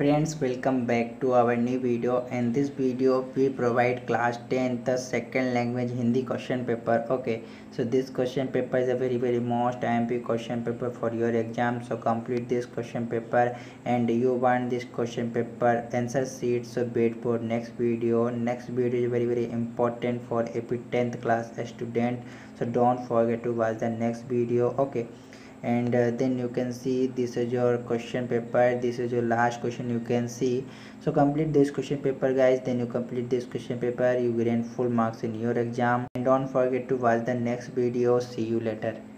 friends, welcome back to our new video. In this video we provide class 10th the second language Hindi question paper. Okay, so this question paper is a very most IMP question paper for your exam. So complete this question paper and you want this question paper answer sheet, so wait for next video. Next video is very important for AP 10th class student, so don't forget to watch the next video. Okay, and then you can see this is your question paper, this is your last question you can see. So complete this question paper guys, then you complete this question paper, you gain full marks in your exam. And don't forget to watch the next video. See you later.